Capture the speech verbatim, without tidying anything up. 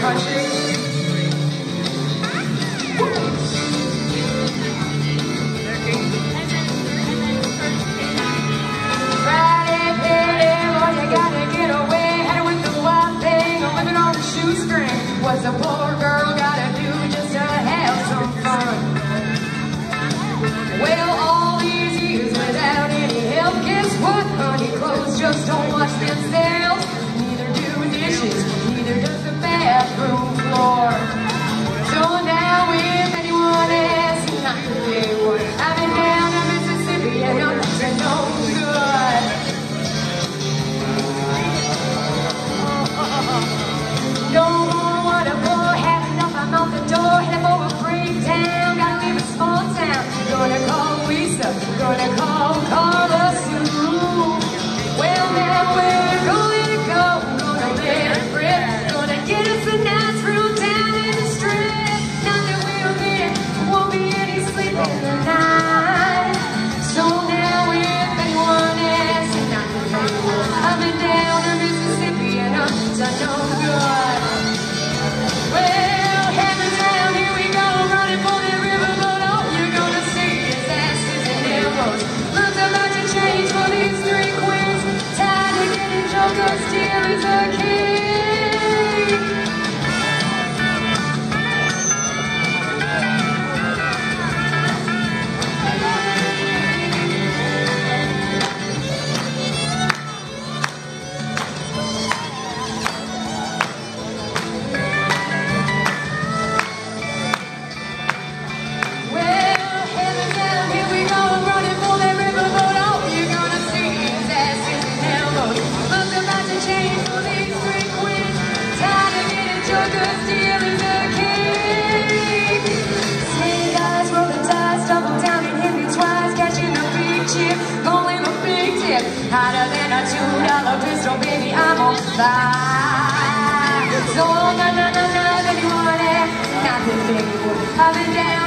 country. Friday, payday, oh, you gotta get away. Headed with the wild thing, I'm living on the shoestring. What's a poor girl gotta do just to have some fun? Well, all these years without any help, guess what, honey? Clothes just don't wash themselves. Neither do dishes, neither does the bathroom floor. So now if anyone asks me not to say what, I've been down to Mississippi and I'm up to no good. No more water boy, had enough, I'm out the door, heading for a breakdown, gotta leave a small town. Gonna call Lisa, gonna call Carla Sue. Well now we're gonna go, gonna let it rip, gonna get us a nice room down in the strip. Not that we'll get, won't be any sleep in the night. So now if anyone asks me not to do, I've been down to Mississippi and up to no good. Well, heaven's down, here we go, running for the river, but all you're gonna see is asses and elbows. Love's about to change for these three queens, tired of getting drunk, cause still is a king. Hotter than a two dollar pistol, baby, I'm on fire. So, no, no, no, no, anyone else, not the big one. I've been down.